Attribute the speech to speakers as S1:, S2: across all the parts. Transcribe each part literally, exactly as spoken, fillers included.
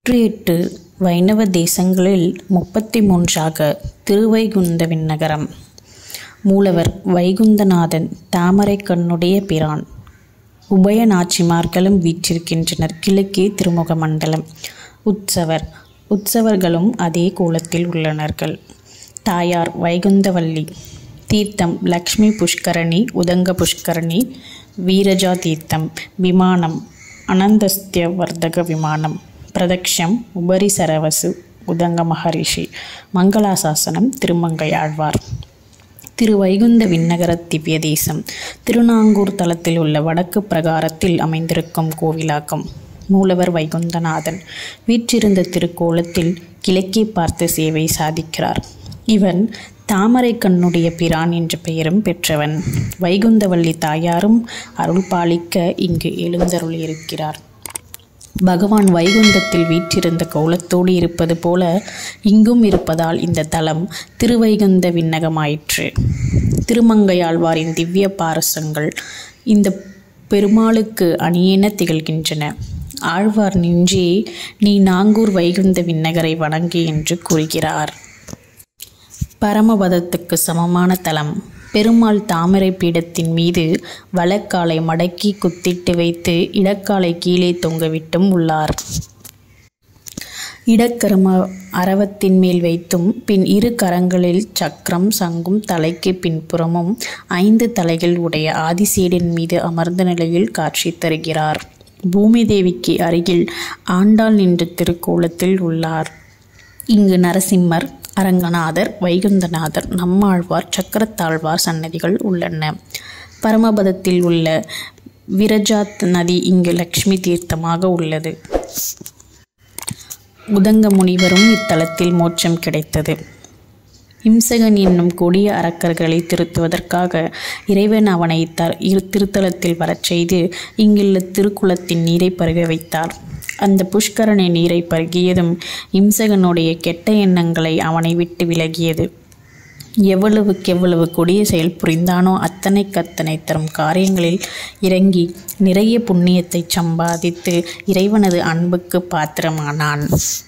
S1: நூற்றி எட்டு வைணவ தேசங்களில் முப்பத்தி மூன்றாக திருவைகுந்தவின் நகரம். மூலவர் வைகுந்தநாதன் தாமரை கண்ணுடைய பிரான். உபய நாச்சிமார்களும் வீற்றிருக்கின்றனர். கிழக்கே திருமுக மண்டலம். உற்சவர் உற்சவர்களும் அதே கோலத்தில் உள்ளனர்கள். தாயார் வைகுந்தவல்லி. தீர்த்தம் லக்ஷ்மி புஷ்கரணி, உதங்க புஷ்கரணி, வீரஜா தீர்த்தம். விமானம் அனந்தஸ்திய வர்தக விமானம். பிரதக்ஷம் உபரி சரவசு உதங்க மகரிஷி. மங்களாசாசனம் திருமங்கையாழ்வார். திருவைகுந்த விண்ணகர திவ்ய தேசம். திருநாங்கூர் தலத்தில் உள்ள வடக்கு பிரகாரத்தில் அமைந்திருக்கும் கோவிலாக்கம். மூலவர் வைகுந்தநாதன். வீற்றிருந்த திருக்கோலத்தில் கிழக்கே பார்த்து சேவை சாதிக்கிறார். இவன் தாமரை கண்ணுடைய பிரான் என்ற பெயரும் பெற்றவன். வைகுந்தவல்லி தாயாரும் அருள் பாலிக்க இங்கு எழுந்தருளியிருக்கிறார். பகவான் வைகுந்தத்தில் வீற்றிருந்த கோலத்தோடு இருப்பது போல இங்கும் இருப்பதால் இந்த தலம் திருவைகுந்த விண்ணகமாயிற்று. திருமங்கையாழ்வாரின் திவ்ய பாரசங்கள் இந்த பெருமாளுக்கு அணியென திகழ்கின்றன. ஆழ்வார் நெஞ்சே நீ நாங்கூர் வைகுந்த விண்ணகரை வணங்கு என்று கூறுகிறார். பரமபதத்துக்கு சமமான தலம். பெருமாள் தாமரை பீடத்தின் மீது வலக்காலை மடக்கி குத்திட்டு வைத்து இடக்காலை கீழே தொங்கவிட்டும் உள்ளார். இடக்கரம அரவத்தின் மேல் வைத்தும் பின் இரு கரங்களில் சக்கரம் சங்கும் தலைக்கு பின்புறமும் ஐந்து தலைகள் உடைய ஆதிசேடன் மீது அமர்ந்த நிலையில் காட்சி தருகிறார். பூமி தேவிக்கு அருகில் ஆண்டாள் நின்ற திருக்கோலத்தில் உள்ளார். இங்கு நரசிம்மர், அரங்கநாதர், வைகுந்தநாதர், நம்மாழ்வார், சக்கரத்தாழ்வார் சன்னதிகள் உள்ளன. பரமபதத்தில் உள்ள விரஜாத் நதி இங்கு லக்ஷ்மி தீர்த்தமாக உள்ளது. உதங்க முனிவரும் இத்தலத்தில் மோட்சம் கிடைத்தது. இம்சகன் என்னும் கொடிய அரக்கர்களை திருத்துவதற்காக இறைவன் அவனை த இரு திருத்தலத்தில் வரச் செய்து இங்குள்ள திருக்குளத்தின் நீரை பருக வைத்தார். அந்த புஷ்கரணி நீரை பருகியதும் இம்சகனுடைய கெட்ட எண்ணங்களை அவனை விட்டு விலகியது. எவ்வளவுக்கெவ்வளவு கொடிய செயல் புரிந்தானோ அத்தனைக்கத்தனை தரும் காரியங்களில் இறங்கி நிறைய புண்ணியத்தை சம்பாதித்து இறைவனது அன்புக்கு பாத்திரமானான்.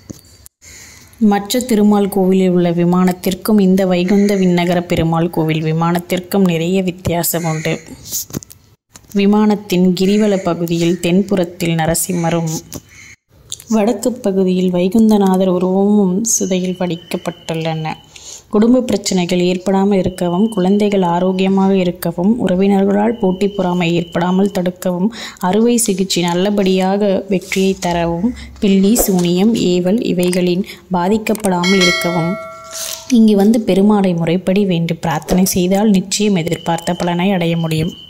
S1: மற்ற திருமால் கோவிலில் உள்ள விமானத்திற்கும் இந்த வைகுந்த விண்ணகர பெருமாள் கோவில் விமானத்திற்கும் நிறைய வித்தியாசம் உண்டு. விமானத்தின் கிரிவல பகுதியில் தென்புறத்தில் நரசிம்மரும் வடக்கு பகுதியில் வைகுந்தநாதர் உருவமும் சுதையில் வடிக்கப்பட்டுள்ளன. குடும்ப பிரச்சனைகள் ஏற்படாமல் இருக்கவும், குழந்தைகள் ஆரோக்கியமாக இருக்கவும், உறவினர்களால் போட்டி பொறாமை ஏற்படாமல் தடுக்கவும், அறுவை சிகிச்சை நல்லபடியாக வெற்றியை தரவும், பில்லி சூனியம் ஏவல் இவைகளின் பாதிக்கப்படாமல் இருக்கவும் இங்கு வந்து பெருமாளை முறைப்படி வேண்டி பிரார்த்தனை செய்தால் நிச்சயம் எதிர்பார்த்த பலனை அடைய முடியும்.